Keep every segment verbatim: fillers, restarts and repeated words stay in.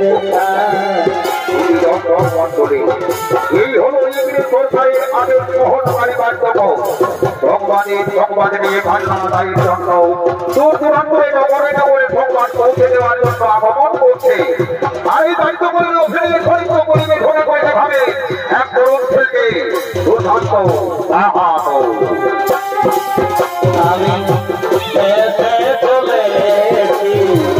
এই হলো ইংরেজ সরকারের আদেশ গ্রহণকারী বাধ্যবাধকতা সংবাদের সংবাদ নিয়ে ভাষণাদায়ীর জন্য দূর দূরান্তরে নগরে নগরে সংবাদ পৌঁছে দেওয়ার জন্য আগমন করছে। আর এই দায়িত্ব করলে ওখানে শরীর পরিবেশ ধরে করে ভাবে এক তরুণ ছেলেকে দুর্দান্ত আহত আমি এসে চলেছি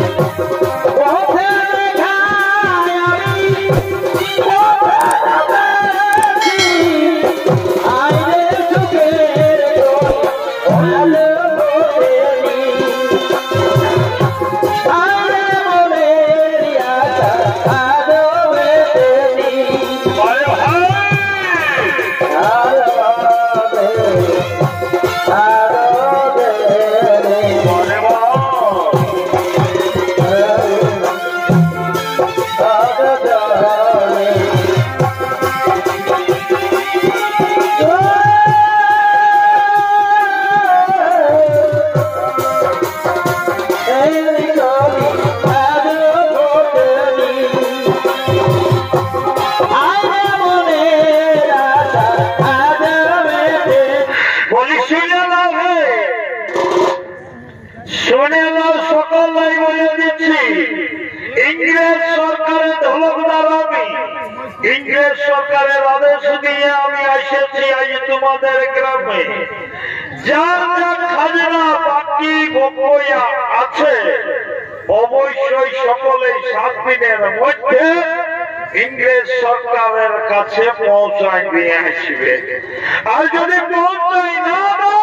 इंग्रेज सरकारेर आदेश दिए आमी एसेছি आज तुम्हाদের গ্রামে যার যার খাজনা বাকি গোপয়া আছে অবশ্যই সকলেই সাত দিনের মধ্যে इंग्रेज সরকারের কাছে পৌঁছায় দিয়ে আসবে। আর যদি পৌঁছায় না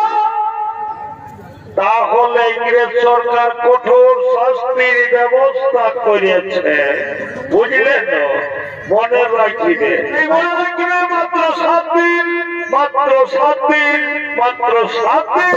তাহলে इंग्रेज সরকার কঠোর শাস্তির ব্যবস্থা করেছে। বুঝলেন? মনে রাখবে মনে রাখবে মাত্র সাত দিন মাত্র সাত দিন মাত্র সাত দিন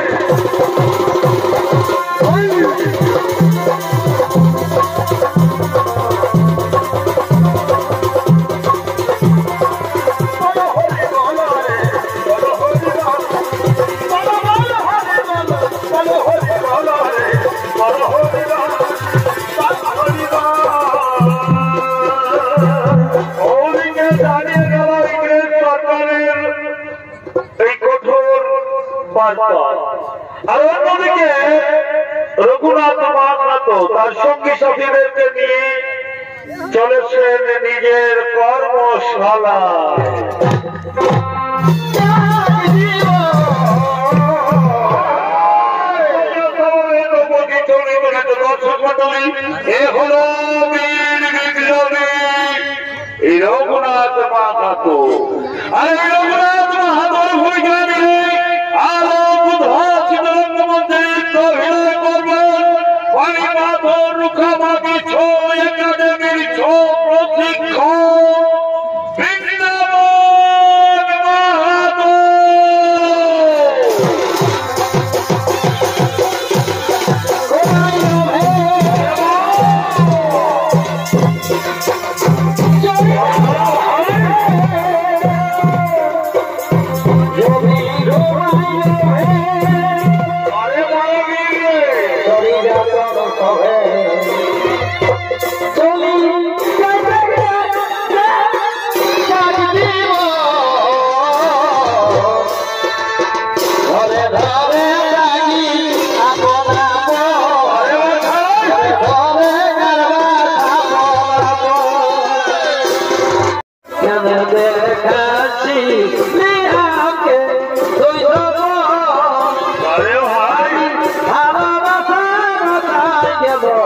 আর অন্যদিকে রঘুনাথ মাহাতো তার সঙ্গী সাথীদেরকে নিয়ে চলেছেন নিজের কর্মশালা। এ হলো বীর বিপ্লবী রঘুনাথ মাহাতো। আর রঘুনাথ মাহাতোর ভূমিকা নিয়ে আরো রুখামাটি ছো একাডেমির ছো প্রশিক্ষণ বৃন্দাবন মাহাতো। ভালোবাসা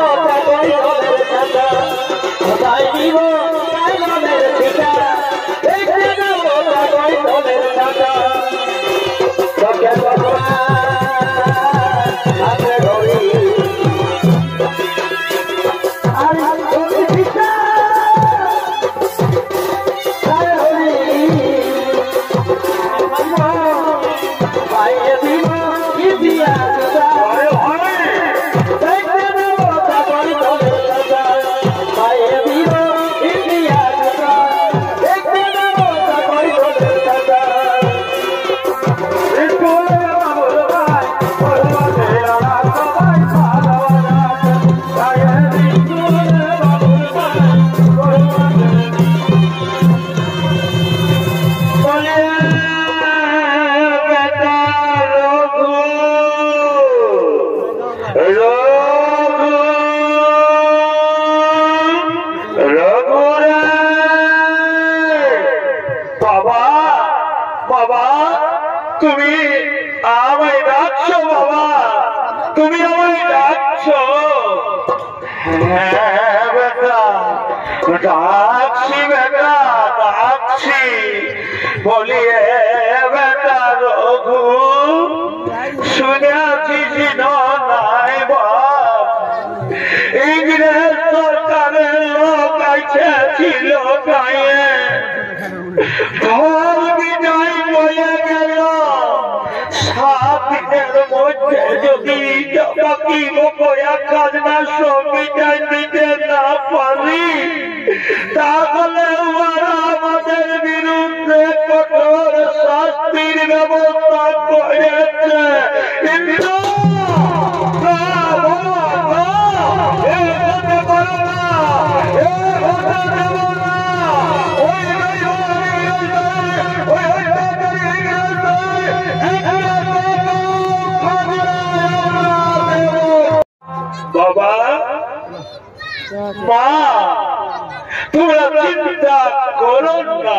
তাই দলের চাঁদা কোথায় দিব তাই দলের ঠিকা দেখতে দেব তাই দলের চাঁদা চোখে হাতে ধরি তুমি আমায় ডাকছো বাবা তুমি আমায় ডাকছো হ্যাঁ বেটা ডাকছি বেটা ডাকছি বলিয়ে বেটা রঘু শুনেছিস নাই বাপ ইংরেজ সরকারের লোক ছিল গায়ে ঢোল বিজয় বয়ে গেল সাত দিনের মধ্যে যদি বাকি বকয়া খাজনা সব বিজয় দিতে না পারি তাহলে ওরা আমাদের বিরুদ্ধে কঠোর শাস্তির ব্যবস্থা করেছে বাবা মা তোমরা চিন্তা করো না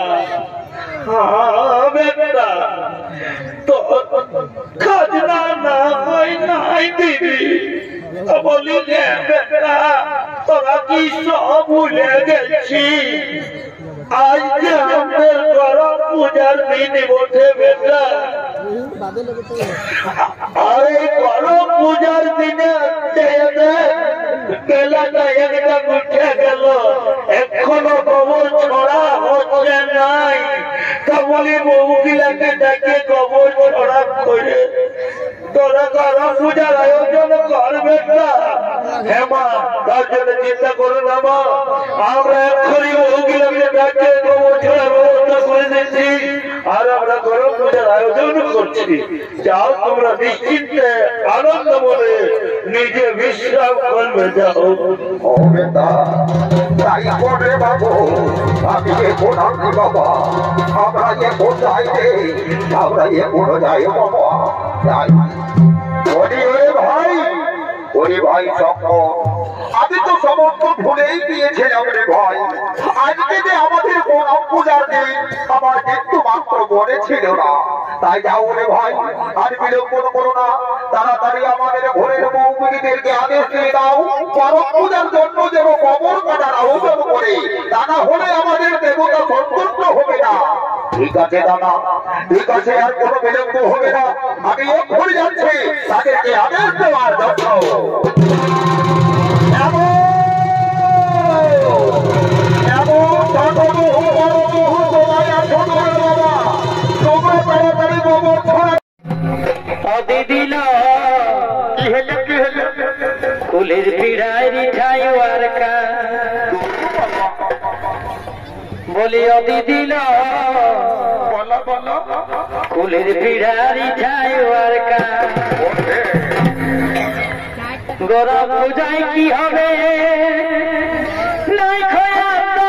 বেটা তো খাজনা না হয় নাই দিদি বলি যে বেটা তোরা কি সব ভুলে গেছি আজ যে আমাদের গরম পূজার দিন বসে বেটা আর এই গরম পূজার দিনে বেলাটা একটা উঠে গেল এখনো গোবর ছড়া হচ্ছে নাই তা বলি বউগুলাকে ডেকে গোবর ছড়া করে তোরা গরম পূজার আয়োজন করবে না হ্যাঁ মা তার জন্য চিন্তা করো না মা আমরা এক্ষুনি বউগুলাকে ডেকে গোবর ছড়ার ব্যবস্থা করে দিচ্ছি আর আমরা গরম পূজার আয়োজন করছি যাও তোমরা নিশ্চিন্তে আনন্দ মনে নিজে বিশ্রাম করবে যাও ও বেটা তাই করে বাবু আমি এ কোথাও নি বাবা আমরা এ কোথায় রে আমরা এ কোনো যাই বাবা যাই ওরে ওরে ভাই ওরে ভাই শঙ্কর আমি তো সমস্ত ভুলেই গিয়েছিলাম রে ভাই আজকে যে আমাদের গরম পূজার দিন আমার কিন্তু মাত্র মনে ছিল না তাই যাও রে ভাই আর বিলম্ব করো না তাড়াতাড়ি আমাদের ঘরের বউগুলিদেরকে আদেশ দিয়ে দাও গরম পূজার জন্য যেন কবর কাটার আয়োজন করে তা না হলে আমাদের দেবতা সন্তুষ্ট হবে না ঠিক আছে দাদা ঠিক আছে আর কোনো বিলম্ব হবে না আমি এক্ষুনি যাচ্ছি তাদেরকে আদেশ দেওয়ার জন্য কুলের পিড়ারি ঠাইওয়ার কা বলি অদি দিল কুলের পিড়ারি ঠাইওয়ার কা গরম পূজায় কি হবে নাই খয়া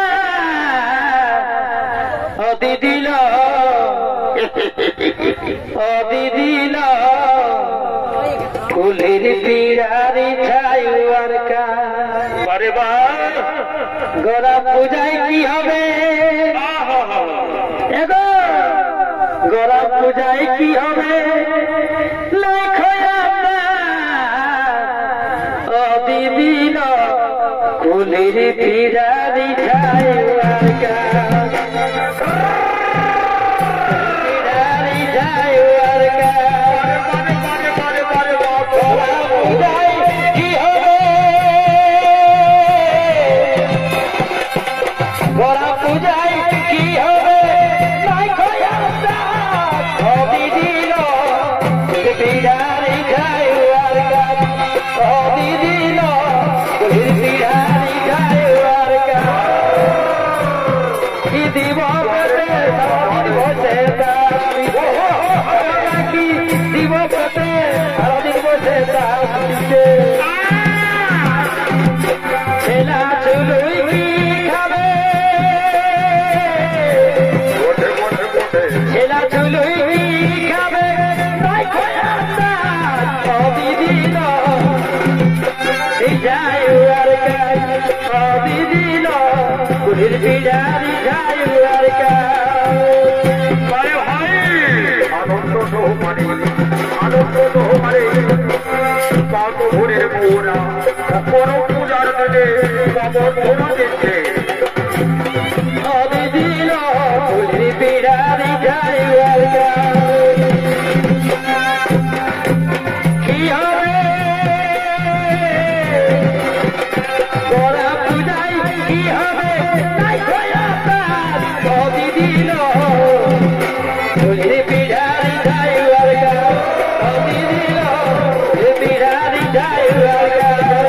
অদি দিল অদি দিল কুলের পিড়ারি ঠাইওয়ার কা আরে বা গরম পূজায় কি হবে এগো গরম পূজায় কি হবে নাই খয়া অদি দিল কুলির পিরারি যায় আরকা পিরারি যায় আরকা গড়া পূজায় কি হবে গড়া পূজায় কি হবে নাই খয়া হবি দিল পিরারি যায় আরকা হবি দিল কুলির পিরারি যায় আরকা কি দিব বলে সারাদিন বসে কি দিব বলে সারাদিন বসে ছেলা চুলুই কি খাবে ছেলা চুলুই কি খাবে তাই খয়া হবি দিল যায় আরকা হবি দিল কুলির পিরারি যায় আরকা আনন্দ সহকারে আনন্দ সহকারে কত ভোরের মোরা কোন পূজার দিনে কবর ধরা দিচ্ছে হবি দিল কুলির পিরারি যায় আরকা কি হবে গড়া পূজায় কি হবে নাই খয়া হবি দিল কুলির পিরারি যায় আরকা হবি দিল কুলির পিরারি যায় আরকা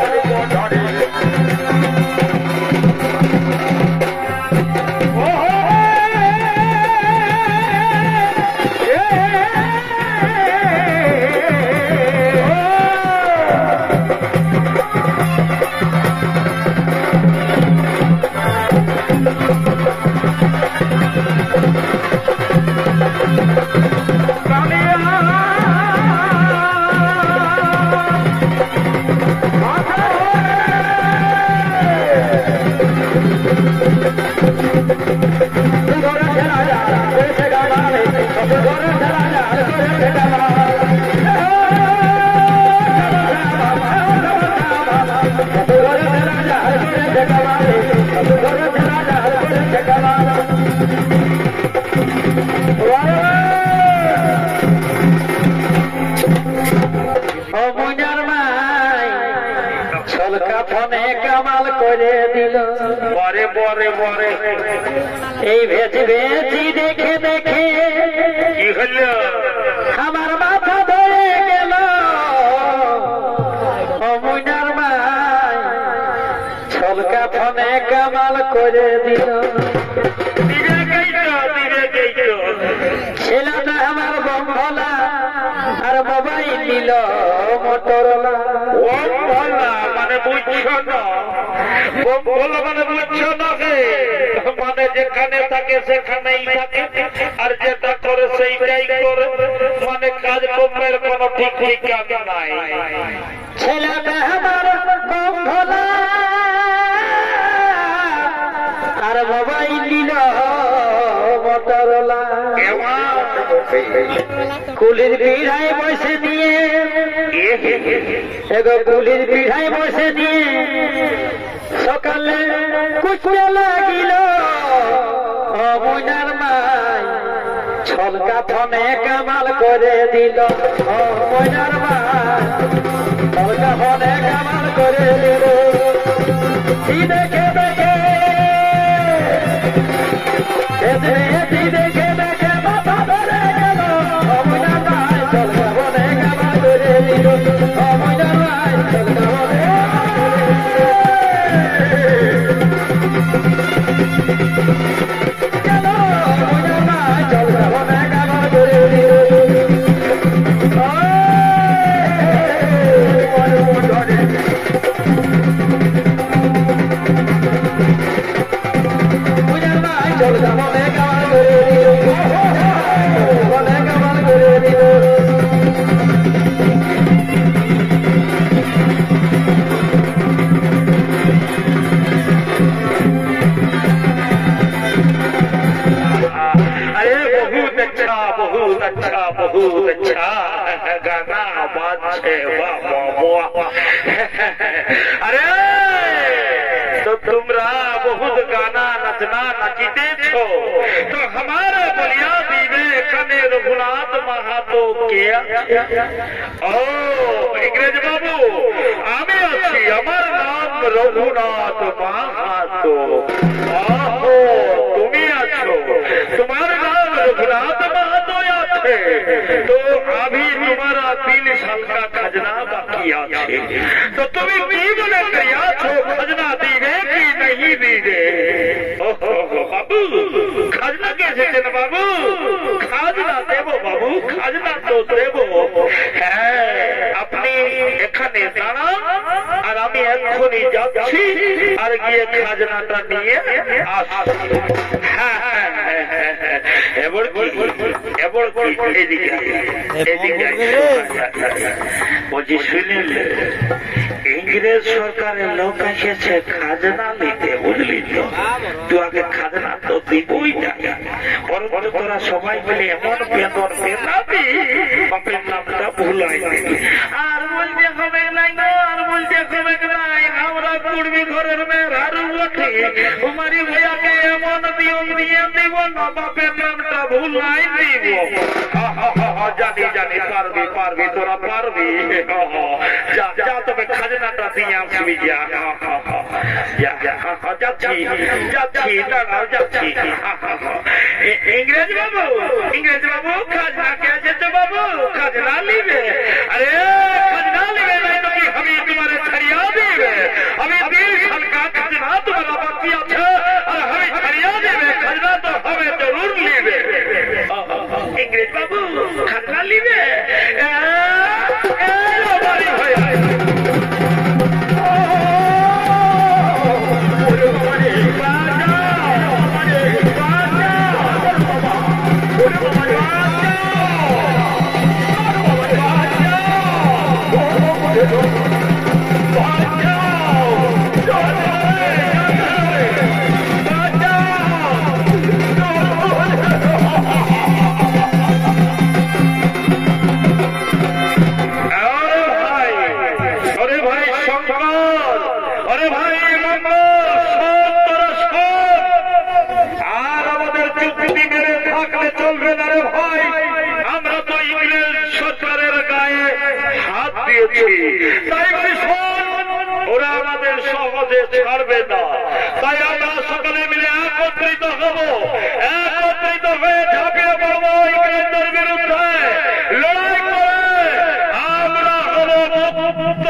কামাল করে দিল বরে বরে বরে এই ভেজ ভেজি দেখে দেখে কি হলো আমার মাথা ধরে গেল অমুনার মাই ছলকা ফোনে কামাল করে দিল দিবে গেইতো দিবে গেইতো ছেলেটা আমার বম্ভলা আর মোবাইল নিল মোটরলা ও বলা মানে বুঝছো না বলা মানে বুঝছো না মানে যেখানে থাকে সেখানেই থাকে আর যেটা করে সেইটাই করে মানে কাজ কর্মের কোনো ঠিক ঠিকানা নাই ছেলেটা আমার বম্ভলা আর মোবাইল নিল মোটরলা কুলির পিড়ায় বসে নিয়ে এগো কুলির পিড়ায় বসে নিয়ে সকালে কুচতে লাগিল অমুনার মাই ছলকা ফোনে কামাল করে দিল অমুনার মাই ছলকা ফোনে কামাল করে দিল দেখে দেখে দেখে দেখে মাথা ধরে গেল অমুনার মাই ছলকা ফোনে কামাল করে দিল অমুনার মাই ছলকা ফোনে नाचितेछ तो हमारा बुनियादी विवेकने रघुनाथ महातो के ओ इंग्रेज बाबू आमी आছি আমার নাম रघुनाथ महातो आहो তুমি আছো তোমার নাম रघुनाथ महातो আছে तो अभी तुम्हारा तीन साल का खजना बाकी আছে तो তুমি কি বলে तैयार हो खजना दीवे कि नहीं दीवे बाबू खजना कैसे देना बाबू खाजना देवो बाबू खाजना तो देवो হ্যাঁ আপনি এখানে দাঁড়ান আর আমি এক্ষুনি যাচ্ছি আর গিয়ে খাজনাটা নিয়ে আসছি হ্যাঁ হ্যাঁ হ্যাঁ এবার এবার এদিকে এদিকে বলছি শুনলেন ইংরেজ সরকারের লোক এসেছে খাজনা নিতে বুঝলি তো তুই আগে খাজনা তো দিবই না পরে তোরা সবাই মিলে এমন বেতন পেলাবি বাপের নামটা ভুলাই আর বলতে হবে নাই আর বলতে হবে নাই আমরা পূর্বী ঘরের মেয়ের আর উঠে তোমারই ভাইয়াকে এমন নিয়ম দিয়ে দিব না বাপের নামটা ভুলাই দিব জানি জানি পারবি পারবি তোরা পারবি যা যা তবে খাজনাটা দিয়ে আসবি যা যাচ্ছি যাচ্ছি দাঁড়াও যাচ্ছি ইংরেজ বাবু ইংরেজ বাবু খাজনা কে আছে তো বাবু খাজনা লিবে अरे खजना लिवे नहीं तो कि हमें तुम्हारे छड़िया देवे हमें तीन साल का खजना तुम्हारा बाकी अच्छा और हमें छड़िया देवे खजना तो हमें जरूर लिवे इंग्रेज बाबू खजना लिवे हमारी भैया ওরা আমাদের সহজে ছাড়বে না তাই আমরা সকলে মিলে একত্রিত হব একত্রিত হয়ে ঝাঁপিয়ে পড়বো ইংরেজদের বিরুদ্ধে লড়াই করে আমরা হব মুক্ত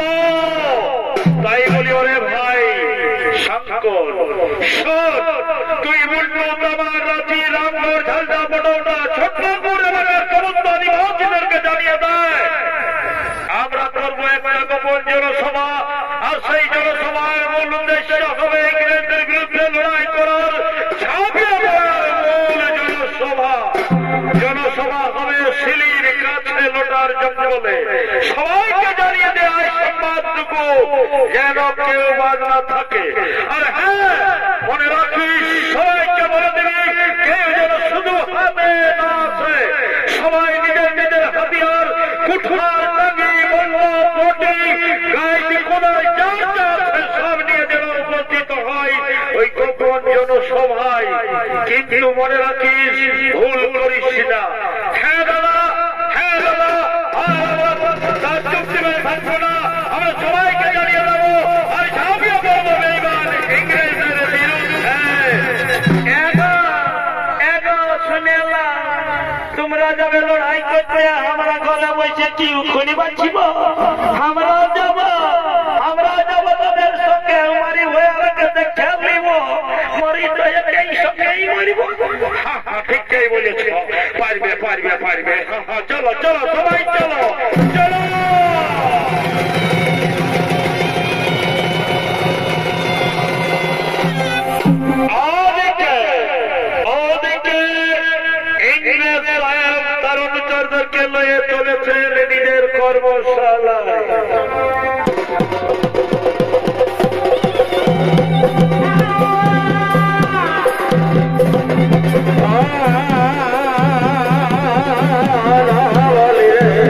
তাই বলি ওরে ভাই শঙ্কর শোন তুই মুন্ডু তোমার রাজি রামগড় ঝালদা বড়ৌনা ছোট্টপুর এলাকার সমস্ত নিবাসীদেরকে জানিয়ে দেয় আমরা করবো একটা গোপন জনসভা আর সেই জনসভার মূল উদ্দেশ্য হবে ইংরেজদের বিরুদ্ধে লড়াই করার ঝাঁপিয়ে পড়ার মূল জনসভা জনসভা হবে শিলির কাছে লোটার জঙ্গলে সবাইকে জানিয়ে দেয় সংবাদটুকু যেন কেউ বাদ না থাকে আর হ্যাঁ মনে রাখিস সবাইকে বলে দিবি কেউ যেন শুধু হাতে না আসে সবাই নিজের নিজের হাতিয়ার কুঠার টাঙ্গি বল্লা বটি গাইতে কোনায় যা যা আছে সব নিয়ে যেন উপস্থিত হয় ওই গোপন জনসভায় কিন্তু মনে রাখিস ভুল করিস না হ্যাঁ দাদা হ্যাঁ দাদা তার চুক্তি মেয়ে থাকবো না আমরা সবাইকে জানিয়ে দেবো আর ঝাঁপিয়ে পড়বো বেইমান ইংরেজদের বিরুদ্ধে তোমরা যাবে লড়াই করতে আমরা গলা বসে কি খুনি বাঁচিব আমরা যাব আমরা যাব তাদের সঙ্গে মারি হয়ে আমাকে দেখে নিব মরি তো এই সঙ্গেই মরিব ঠিকই বলেছ পারবে পারবে পারবে চলো চলো সবাই চলো চলো অনুচরদেরকে লয়ে চলেছেন নিজের কর্মশালায় বলে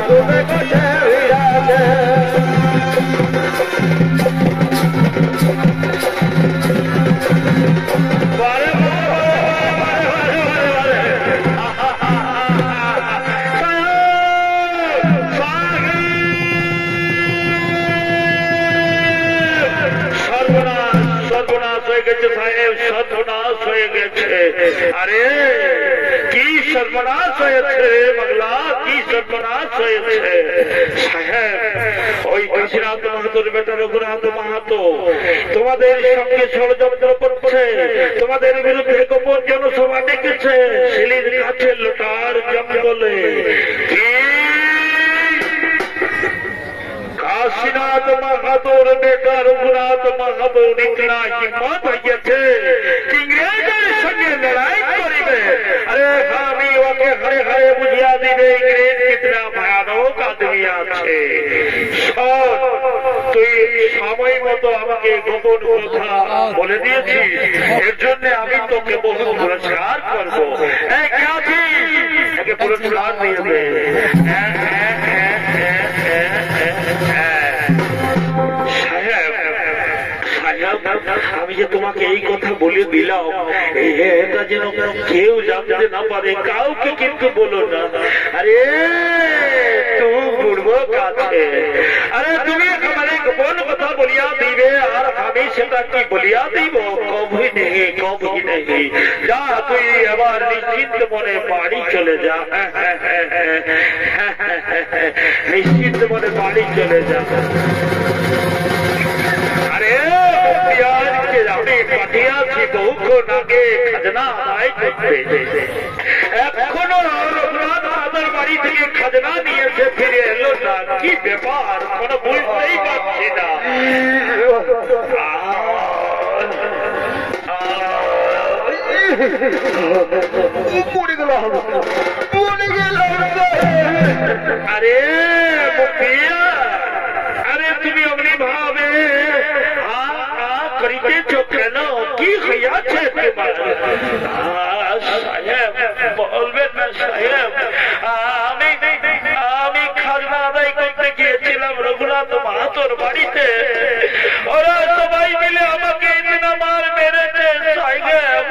তুমি কোষে হইয়াছে বারে সর্বনাশ হয়ে গেছে আরে কি সর্বনাশ হয়েছে রে বাংলা কি সর্বনাশ হয়েছে সাহেব ওই কাশীনাথ মাহাতোর বেটা রঘুনাথ মাহাতো তোমাদের সঙ্গে ষড়যন্ত্র করছে তোমাদের বিরুদ্ধে গোপন জনসভা ডেকেছে শিলির কাছে লোটার জঙ্গলে কাশীনাথ মাহাতোর বেটা রঘুনাথ মাহাতোর ইতনা হিম্মত হইয়াছে ইংরেজের সঙ্গে লড়াই করিবে আরে আমি ওকে হরে হরে বুঝিয়া দিবে ইংরেজ কিতনা ভয়ানক আদমি আছে তুই সময় মতো আমাকে গোপন কথা বলে দিয়েছিস এর জন্য আমি তোকে বহু পুরস্কার করবো একে পুরস্কার দিয়ে দে আমি যে তোমাকে এই কথা বলে দিলাম এটা যেন কেউ জানতে না পারে কাউকে কিন্তু বলো না আরে তুমি বুড়বো কাছে আরে তুমি আমারে গোপন কথা বলিয়া দিবে আর আমি সেটা কি বলিয়া দিব কবই নেই কবই নেই যা তুই আবার নিশ্চিন্ত মনে বাড়ি চলে যা নিশ্চিন্ত মনে বাড়ি চলে যা আরে আমি পাঠিয়েছি বহুক্ষণ আগে খাজনা আদায় করতে এখনো রঘুনাথ মাহাতোর বাড়ি থেকে খাজনা নিয়েছে ফিরে এলো না কি ব্যাপার কোনো বুঝতেই পারছি না আরে মুখিয়া আরে তুমি অগ্নি ভাবে করিতেছ কেন কি হইয়াছে সাহেব বলবেন না সাহেব আমি আমি খাজনা আদায় করতে গিয়েছিলাম রঘুনাথ মাহাতোর বাড়িতে ওরা সবাই মিলে আমাকে ইতনা মার মেরেছে সাহেব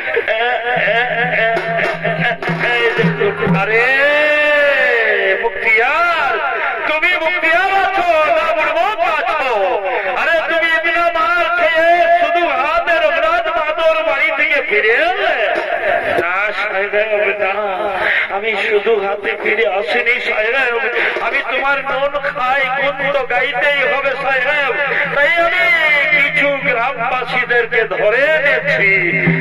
আরে মুক্তিয়ার তুমি মুক্তিয়ার আছো না বড় আছো আরে তুমি ইতনা মার খেয়ে শুধু হাতে রঘুনাথ মাহাতোর বাড়ি থেকে ফিরে এলে না সাহেব না আমি শুধু হাতে ফিরে আসিনি সাহেব আমি তোমার মন খাই গুণ তো গাইতেই হবে সাহেব তাই আমি কিছু গ্রামবাসীদেরকে ধরে এনেছি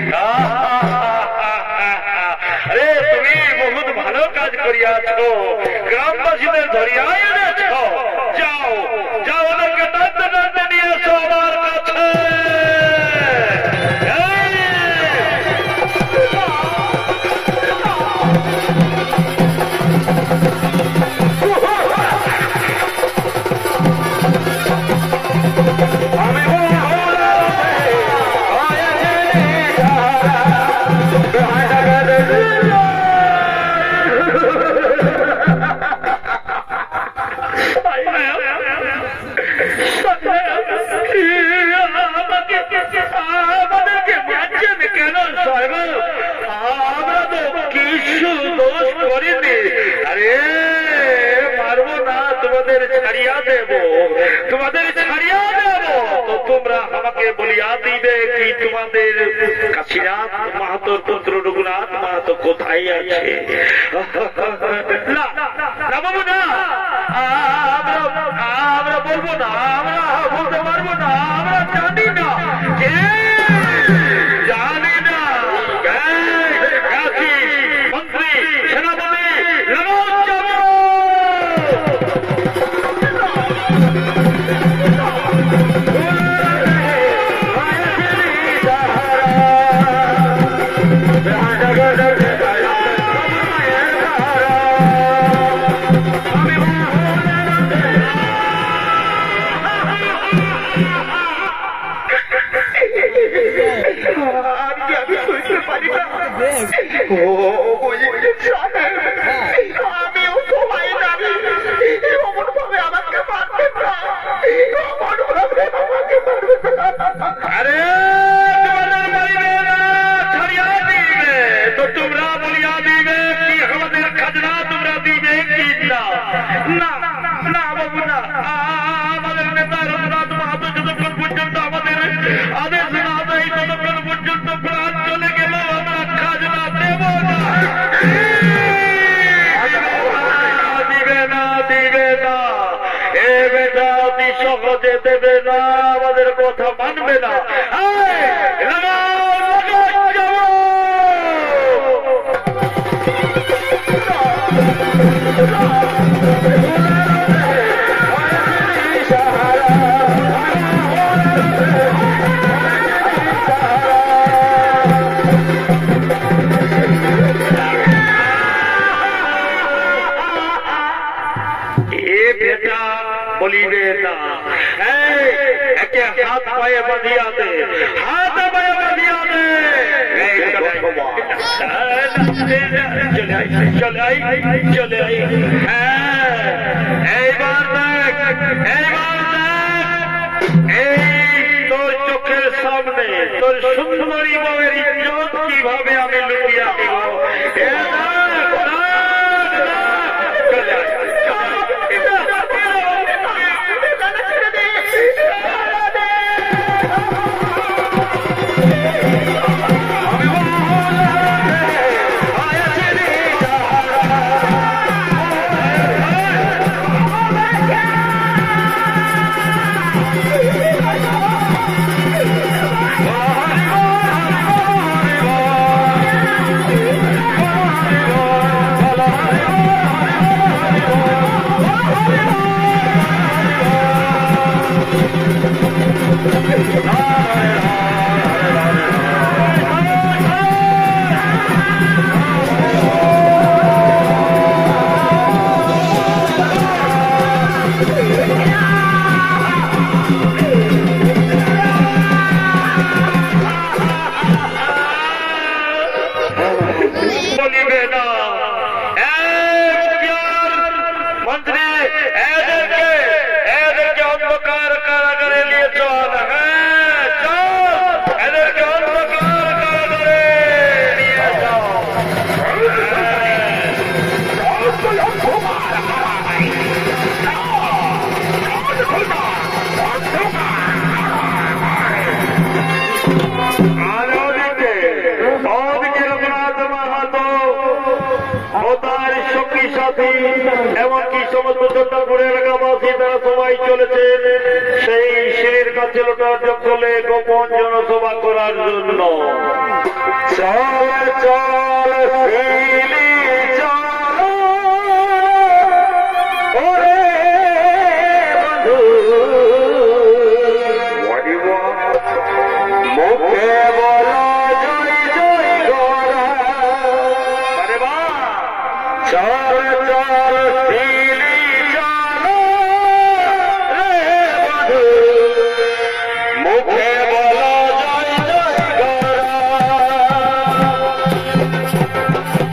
আরে তুমি বহুত ভালো কাজ করিয়াছ গ্রামবাসীদের ধরিয়া এনেছ যাও যাও ওদেরকে টানতে টানতে নিয়ে এসো আমার কাছে ছাড়িয়া দেব তোমাদের ছাড়িয়া দেব তো তোমরা আমাকে বলিয়া দিবে কি তোমাদের কাশীনাথ মাহাতোর পুত্র রঘুনাথ মাহাতো কোথায় আছে না বাবু না আমরা বলবো না আমরা বলতে পারবো না আমরা জানি না জানি না মন্ত্রী সেনাপতি না না বাবু না, আমাদের নেতা রঘুনাথ মাহাতো যতক্ষণ পর্যন্ত আমাদের আদেশ না দেয় ততক্ষণ পর্যন্ত প্রাণ চলে গেল আমরা খাজনা দেব না। দিবে না দিবে না, এ বেটা অতি সহজে দেবে না, আমাদের কথা মানবে না। বেটা বলিবে না, একে হাত পায়ে বাঁধিয়া দে, হাত পায়ে বাঁধিয়া দে। চলে আই চলে আই চলে আই। এইবার দেখ এইবার দেখ এই তোর চোখের সামনে তোর সুন্দরী বউয়ের ইজ্জত কিভাবে আমি লুটিয়া দিব। চলে আই এমনকি সমস্ত চন্দ্রপুর এলাকাবাসী তারা সবাই চলেছে সেই সিঁড়ির কাছে লোটার জঙ্গলে গোপন জনসভা করার জন্য। চল চল মুখে বলো জয় জয় গোরা, আরে বা চল চল শিলি চলো রে বধূ, মুখে বলো জয় জয় গোরা।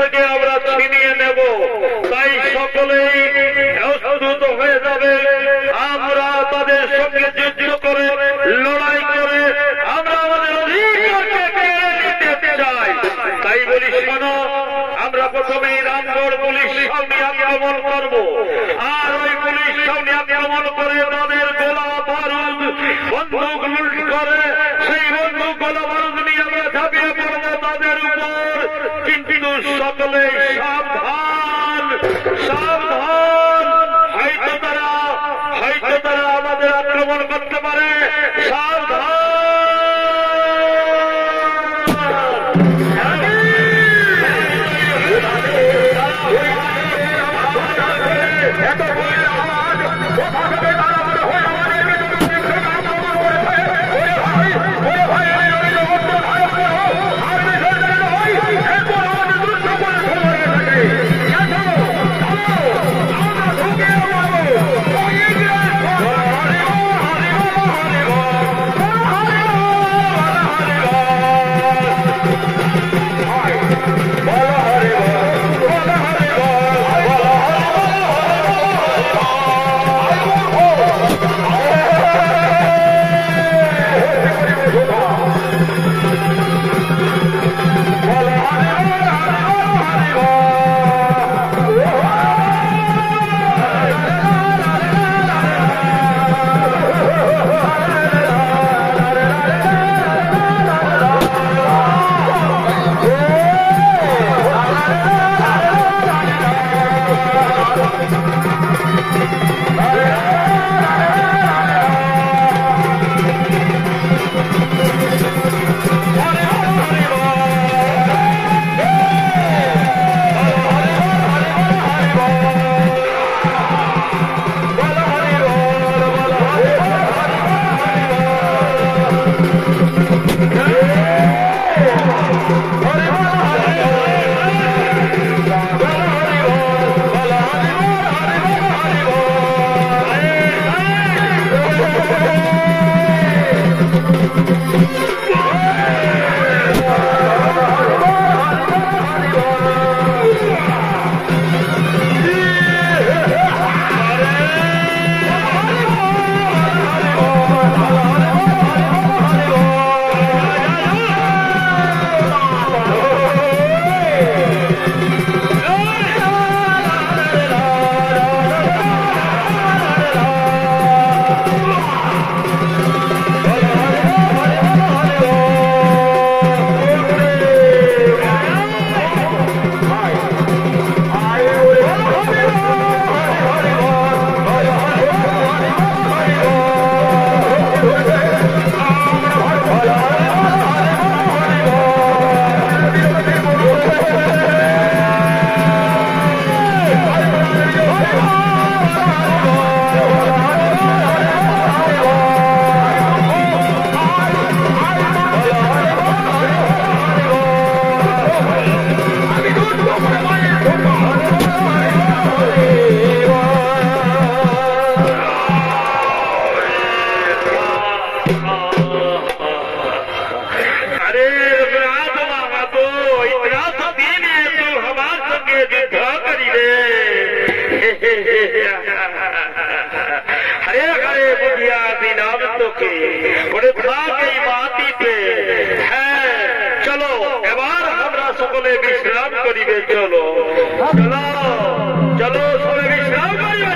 থেকে আমরা ছিনিয়ে নেব। তাই সকলেই প্রস্তুত হয়ে যাবে। আমরা তাদের সঙ্গে যুদ্ধ করে লড়াই করে আমরা আমাদের অধিকারকে কেড়ে নিতে চাই। তাই বলি শোনো, আমরা প্রথমেই রামগড় পুলিশ ছাউনি আক্রমণ করব। আর ওই পুলিশ ছাউনি আক্রমণ করে তাদের গোলা বারুদ বন্দুক লুট করে সেই বন্দুক গোলা বারুদ নিয়ে আমরা ঝাঁপিয়ে পড়বো তাদের উপর। কিন্তু সকলে সাবধান, সাবধান। হয়তো তারা হয়তো তারা আমাদের আক্রমণ করতে পারে। সাবধান।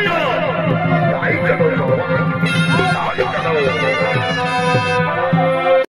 चलो चलो